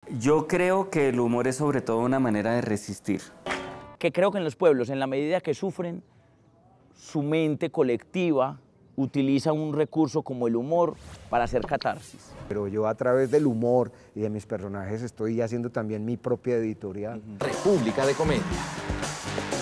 Yo creo que el humor es sobre todo una manera de resistir. Que creo que en los pueblos, en la medida que sufren, su mente colectiva utiliza un recurso como el humor para hacer catarsis. Pero yo a través del humor y de mis personajes estoy haciendo también mi propia editorial. República de Comedia.